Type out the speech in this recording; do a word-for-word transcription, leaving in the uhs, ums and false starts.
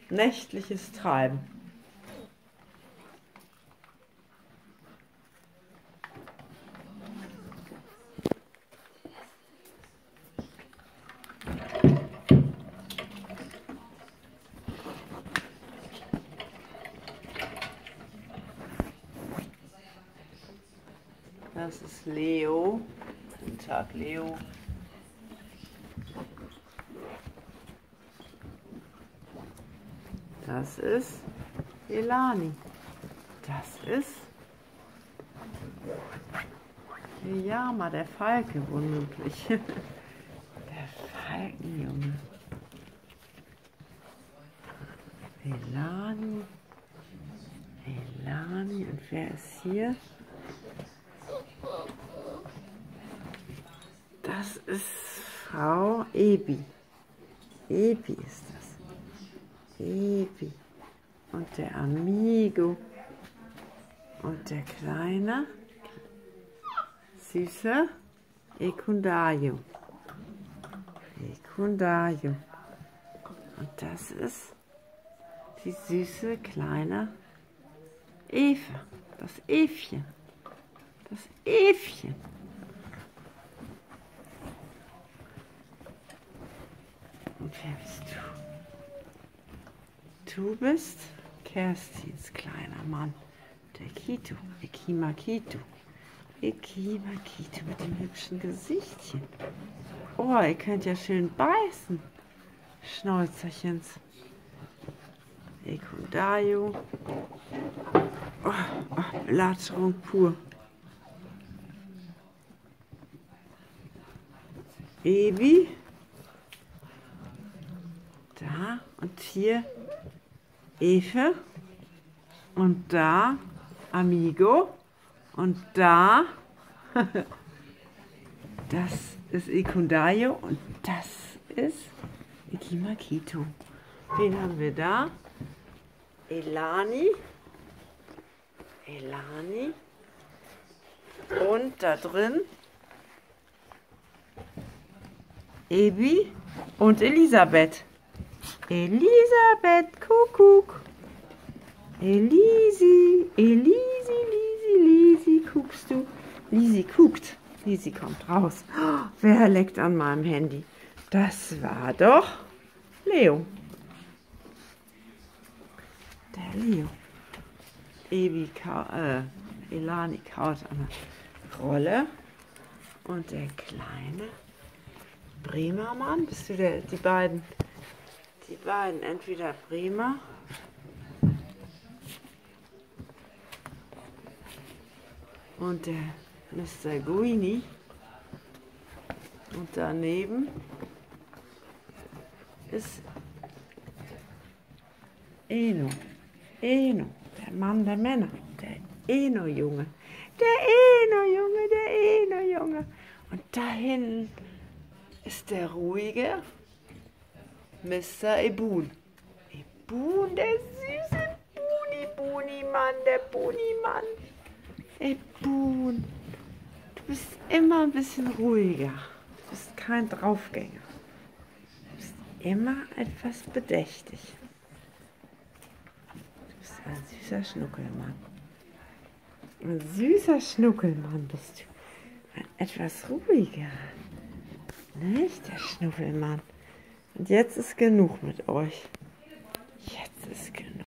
nächtliches Treiben. Das ist Leo. Guten Tag, Leo. Das ist Elani. Das ist Yama, der Falke, womöglich. Der Falkenjunge. Elani. Elani. Und wer ist hier? Das ist Frau Ebi. Ebi ist das. Ebi. Und der Amigo. Und der kleine, süße Ekundayo. Ekundayo. Und das ist die süße kleine Eva. Das Evchen. Das Evchen. Und wer bist du? Du bist Kerstins kleiner Mann, der Kito, Ekima Kito. Ekima Kito mit dem hübschen Gesichtchen. Oh, ihr könnt ja schön beißen, Schnäuzerchens. Ekundayo. Oh, oh, Belatschung pur. Ebi. Da und hier Eve und da Amigo und da das ist Ekundayo und das ist Ekima Kito. Wen haben wir da? Elani. Elani. Und da drin Ebi und Elisabeth. Elisabeth, Kuckuck. Elisi, Elisi, Lisi, Lisi, guckst du? Lisi guckt. Lisi kommt raus. Oh, wer leckt an meinem Handy? Das war doch Leo. Der Leo. Ebi, äh, Elani kaut an der Rolle. Und der kleine Bremer Mann, bist du der, die beiden? Die beiden, entweder Bremer und der Mister Guini. Und daneben ist Eno. Eno, der Mann der Männer. Der Eno-Junge. Der Eno-Junge, der Eno-Junge. Und da hinten ist der ruhige Mister Ebun. Ebun, der süße Buni-Buni-Mann, der Buni-Mann. Ebun, du bist immer ein bisschen ruhiger. Du bist kein Draufgänger. Du bist immer etwas bedächtig. Du bist ein süßer Schnuckelmann. Ein süßer Schnuckelmann bist du. Ein etwas ruhiger. Nicht der Schnuckelmann. Und jetzt ist genug mit euch.